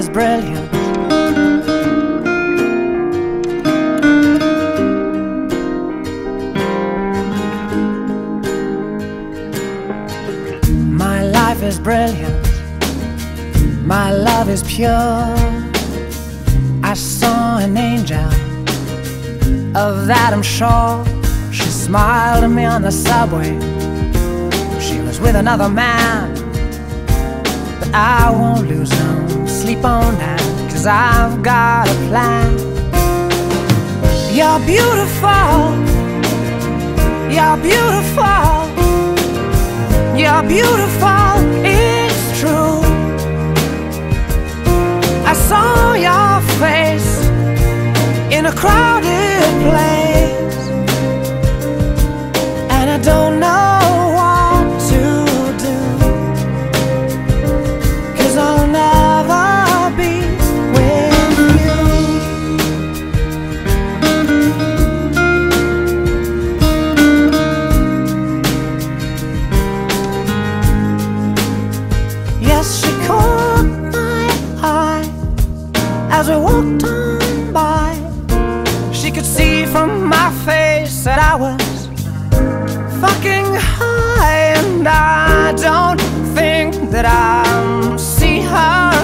is brilliant. My life is brilliant. My love is pure. I saw an angel, of that I'm sure. She smiled at me on the subway. She was with another man, but I won't lose no sleep on that, 'cause I've got a plan. You're beautiful. You're beautiful. You're beautiful, it's true. I saw your face in a crowded place, and I don't know what to do, 'cause I'll never be with you. Yes, she caught my eye as we walked on by. She could see from my face that I was fucking high, and I don't think that I'll see her